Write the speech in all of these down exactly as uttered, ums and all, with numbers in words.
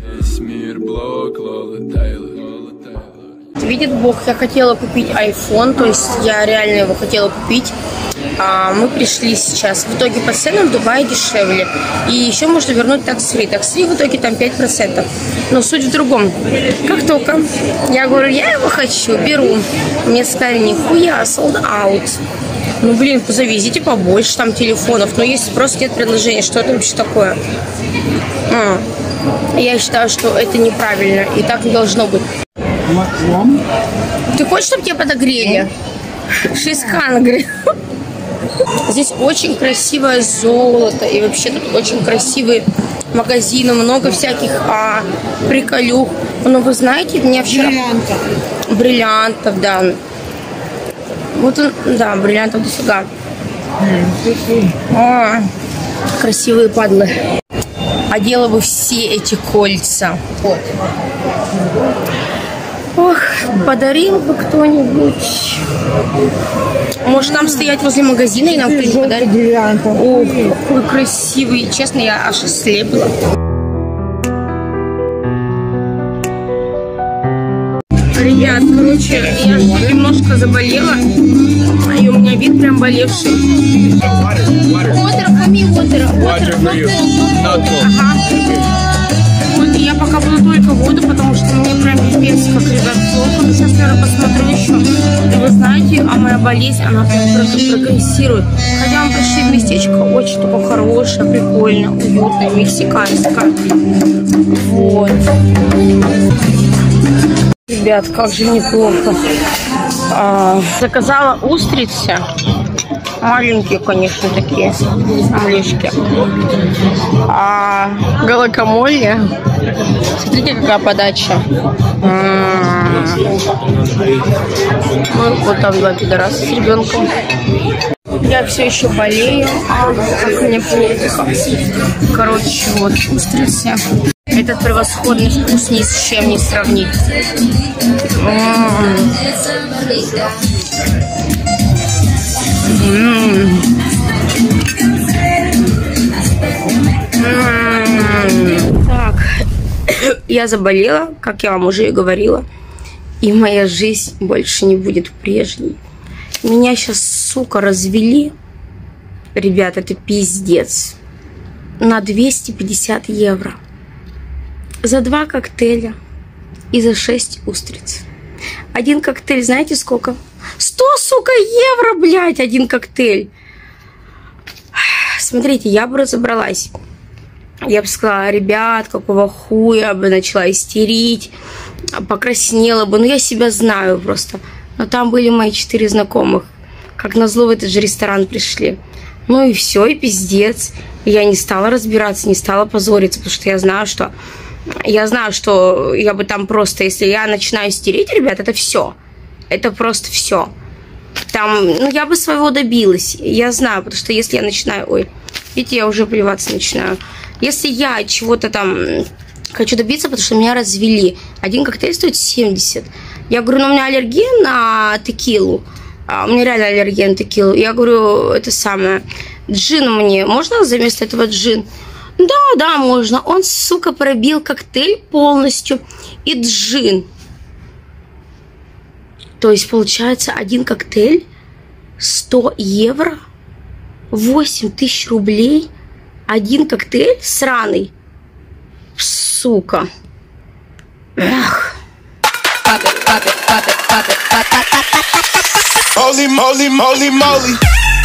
Видит Бог, я хотела купить iPhone, то есть я реально его хотела купить. А мы пришли сейчас. В итоге по ценам в Дубае дешевле. И еще можно вернуть такс-фри. Такс-фри в итоге там пять процентов. Но суть в другом. Как только я говорю, я его хочу, беру. Мне сказали, нихуя, sold out. Ну, блин, завезите побольше там телефонов. Но если просто нет предложения, что это вообще такое? А, я считаю, что это неправильно. И так не должно быть. Ты хочешь, чтобы тебя подогрели? She's hungry. Здесь очень красивое золото. И вообще тут очень красивые магазины. Много всяких а, приколюх. Но вы знаете, меня вчера... Бриллиантов. Бриллиантов, да. Вот он, да, бриллиантов дофига. О, красивые падлы. Одела бы все эти кольца. Вот. Ох, подарил бы кто-нибудь. Может, нам стоять возле магазина и нам кто-нибудь подарит? Ох, какой красивый. Честно, я аж ослепла. Ребят, короче, я немножко заболела. И у меня вид прям болевший. Water for me, water. Water for you. Ага. Вот, и я пока буду только воду, потому что мне прям пипец, как, ребят, плохо. Но сейчас, наверное, посмотрю еще. И вы знаете, а моя болезнь, она просто прогрессирует. Хотя мы пришли в местечко очень такое хорошее, прикольное, уютное, мексиканское. Вот. Ребят, как же неплохо. А, заказала устрицы. Маленькие, конечно, такие омлешки. А гуакамоле. Смотрите, какая подача. Мы вот там два пидораса с ребенком. Я все еще болею. А, как мне плохо. Короче, вот устрицы. Этот превосходный вкус ни с чем не сравнить. М-м-м. М-м. М-м. Так, я заболела, как я вам уже и говорила, и моя жизнь больше не будет прежней. Меня сейчас, сука, развели. Ребят, это пиздец. На двести пятьдесят евро. За два коктейля и за шесть устриц. Один коктейль, знаете сколько? сто, сука, евро, блядь, один коктейль. Смотрите, я бы разобралась. Я бы сказала, ребят, какого хуя, бы начала истерить, покраснела бы. Ну, я себя знаю просто. Но там были мои четыре знакомых. Как назло в этот же ресторан пришли. Ну и все, и пиздец. Я не стала разбираться, не стала позориться, потому что я знаю, что... Я знаю, что я бы там просто, если я начинаю истерить, ребят, это все. Это просто все. Там, ну, я бы своего добилась. Я знаю, потому что если я начинаю... Ой, видите, я уже плеваться начинаю. Если я чего-то там хочу добиться, потому что меня развели. Один коктейль стоит семьдесят. Я говорю, ну, у меня аллергия на текилу. А, у меня реально аллергия на текилу. Я говорю, это самое... Джин мне. Можно вместо этого джин? Да, да, можно. Он, сука, пробил коктейль полностью и джин. То есть, получается, один коктейль сто евро, восемь тысяч рублей, один коктейль сраный. Сука. Эх. Моли, моли, моли, моли.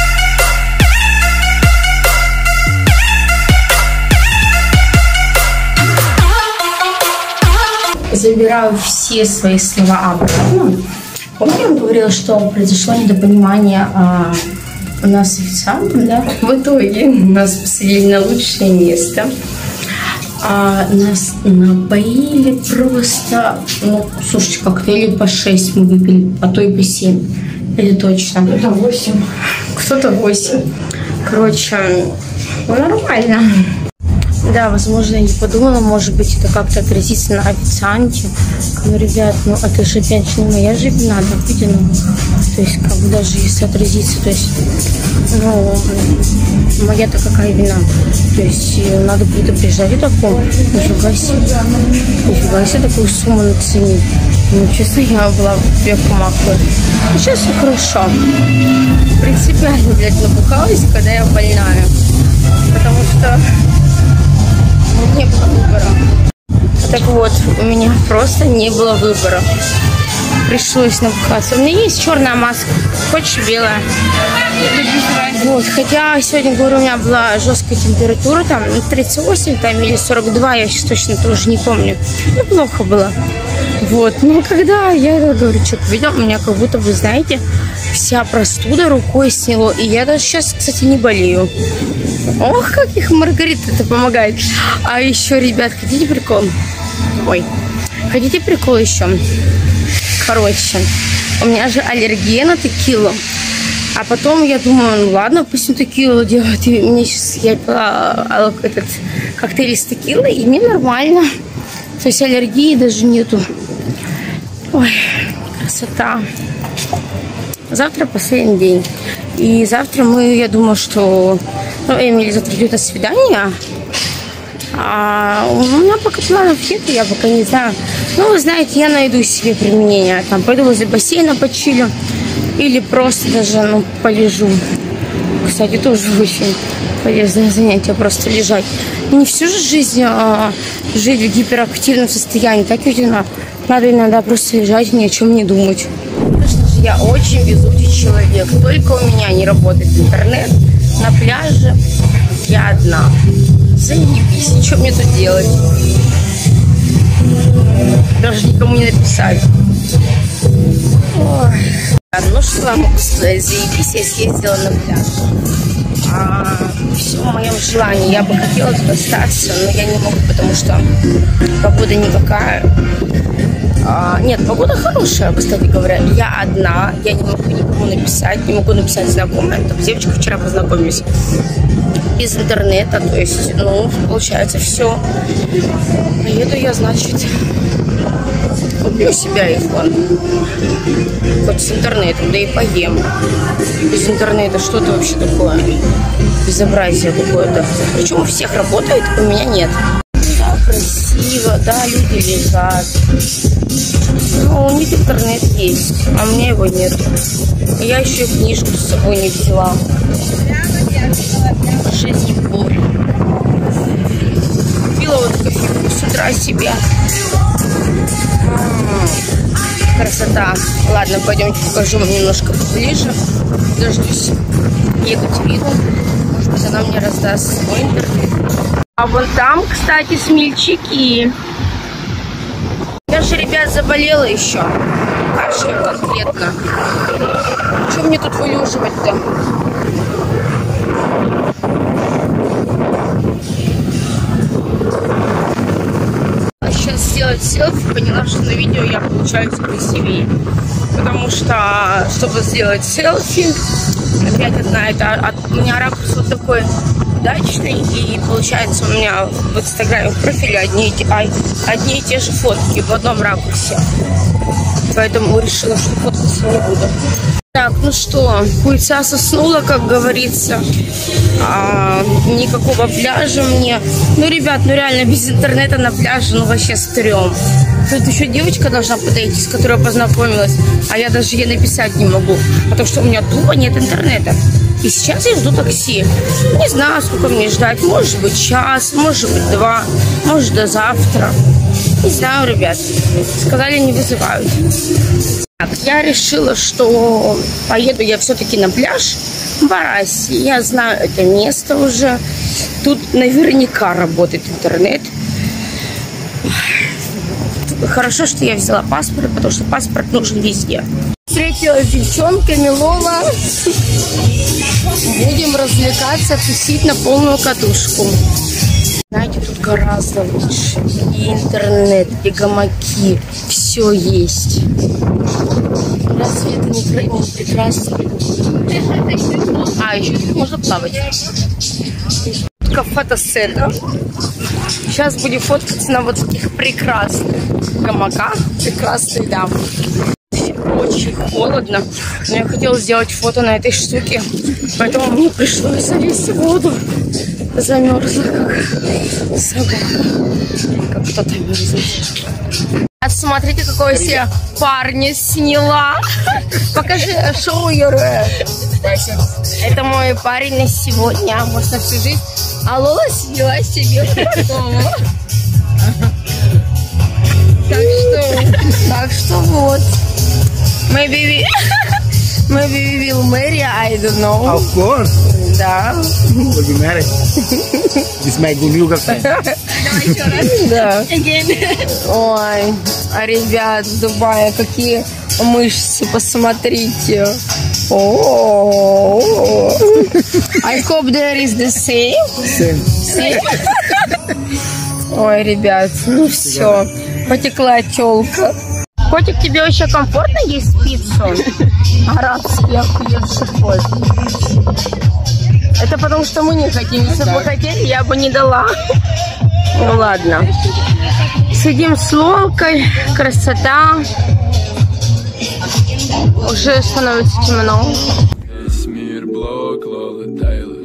Забираю все свои слова обратно. Помню, я говорила, что произошло недопонимание а, у нас с официантом, да? В итоге нас посадили на лучшее место. А, нас напоили просто... Ну, слушайте, коктейли по шесть мы выпили, а то и по семь. Это точно. Кто-то восемь. Кто-то восемь. Короче, ну, нормально. Да, возможно, я не подумала, может быть, это как-то отразится на официанте. Ну, ребят, ну это же опять не моя же вина, да, видно. То есть, как бы даже если отразится, то есть, ну, моя-то какая вина? То есть, надо предупреждать о таком. Нифига себе. Нифига себе такую сумму наценить. Ну, честно, я была вверху махлой. Ну, сейчас все хорошо. Принципиально, блядь, набухалась, когда я больная. Потому что не было выбора. Так вот, у меня просто не было выбора. Пришлось набухаться. У меня есть черная маска. Хочешь белая? Вот, хотя сегодня, говорю, у меня была жесткая температура, там тридцать восемь там, или сорок два, я сейчас точно тоже не помню. Ну, плохо было. Вот, но когда я, говорю, что-то видел, у меня как будто, вы знаете, вся простуда рукой сняло. И я даже сейчас, кстати, не болею. Ох, как их Маргарита это помогает. А еще, ребят, хотите прикол? Ой, хотите прикол еще? Короче, у меня же аллергия на текилу. А потом я думаю, ну ладно, пусть он текилу делает. И мне сейчас, я пила этот коктейль из текилы, и мне нормально. То есть аллергии даже нету. Ой, красота. Завтра последний день. И завтра мы, я думаю, что... Ну, Эмили завтра идет на свидание. А у меня пока планов нет, я пока не знаю. Ну, вы знаете, я найду себе применение. Там пойду возле бассейна почилю. Или просто даже, ну, полежу. Кстати, тоже очень полезное занятие, просто лежать. Не всю же жизнь а, жить в гиперактивном состоянии. Так ведь надо иногда просто лежать и ни о чем не думать. Конечно же, я очень везучий человек. Только у меня не работает интернет. На пляже я одна. Заебись, что мне тут делать? Даже никому не написать. Ой. Ну что вам могу сказать, заебись, я съездила на пляж. А, все в моем желании. Я бы хотела тут остаться, но я не могу, потому что погода никакая. А, нет, погода хорошая, кстати говоря. Я одна, я не могу никому написать, не могу написать знакомым. Там девочка вчера познакомились без интернета, то есть, ну, получается, все. Поеду я, значит, куплю себе айфон. Хоть с интернетом, да и поем. Без интернета что-то вообще такое. Безобразие какое-то. Причем у всех работает, у меня нет. Да, красиво, да, люди лежат. Ну, у них интернет есть, а у меня его нет. Я еще и книжку с собой не взяла. Жизнь в море. Купила вот кофейку с утра себе. Красота. Ладно, пойдемте покажу вам немножко поближе. Дождусь Екатерину. Может быть, она мне раздаст свой интернет. А вон там, кстати, смельчаки. Я же, ребят, заболела еще. Кашель конкретно. Что мне тут вылеживать-то? Сейчас сделать селфи, поняла, что на видео я получаюсь красивее. Потому что, чтобы сделать селфи, опять одна, это от, у меня ракурс вот такой удачный, и получается у меня в инстаграме в профиле одни, ай, одни и те же фотки в одном ракурсе. Поэтому решила, что фоткаться не буду. Так, ну что, хуйца соснула, как говорится. А, никакого пляжа мне. Ну, ребят, ну реально без интернета на пляже, ну вообще стрём. Тут еще девочка должна подойти, с которой я познакомилась, а я даже ей написать не могу, потому что у меня тупо нет интернета. И сейчас я жду такси. Не знаю, сколько мне ждать. Может быть, час, может быть, два, может, до завтра. Не знаю, ребят. Сказали, не вызывают. Так, я решила, что поеду я все-таки на пляж в Варасе. Я знаю это место уже. Тут наверняка работает интернет. Хорошо, что я взяла паспорт, потому что паспорт нужен везде. Встретилась с девчонками, Лола. Будем развлекаться, тусить на полную катушку. Знаете, тут гораздо лучше. И интернет, и гамаки. Все есть. Разве это не, не прекрасно? А, еще тут можно плавать. Фотосета. Сейчас будем фоткаться на вот таких прекрасных гамаках. Прекрасные дамы. Очень холодно, но я хотела сделать фото на этой штуке, поэтому мне пришлось залезть в воду. Замерзла как собака, как кто-то мерзнет. А смотрите, какой я себе парня сняла. Покажи, show your... Это мой парень на сегодня, может, на всю жизнь. А Лола сняла себе такого. Так что, так что вот. Maybe we, maybe we will marry, I don't know. Of course. Да. We'll be married. This my good new girlfriend. Да. Ой, а ребят, в Дубае какие мышцы, посмотрите. О, I hope there is the same. Same. Same. Ой, ребят, ну все, потекла телка. Котик, тебе вообще комфортно есть пиццу? Арабский охуевший кот. Это потому что мы не хотим. Если бы хотели, я бы не дала. Ну ладно. Сидим с Лолкой. Красота. Уже становится темно. Весь мир блок, Лола, Тайлер.